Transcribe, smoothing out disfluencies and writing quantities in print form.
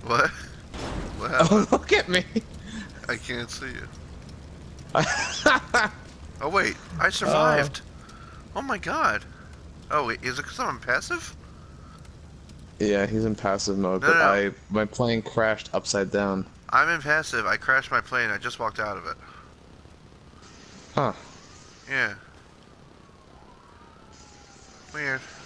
What? What Oh, happened? look at me. I can't see you. Oh wait, I Oh, survived. Oh my god. Oh wait, is it because I'm passive? yeah, he's in passive mode, No, no, but no. my plane crashed upside down. I'm in passive. I crashed my plane. I just walked out of it. Huh. Yeah. Weird.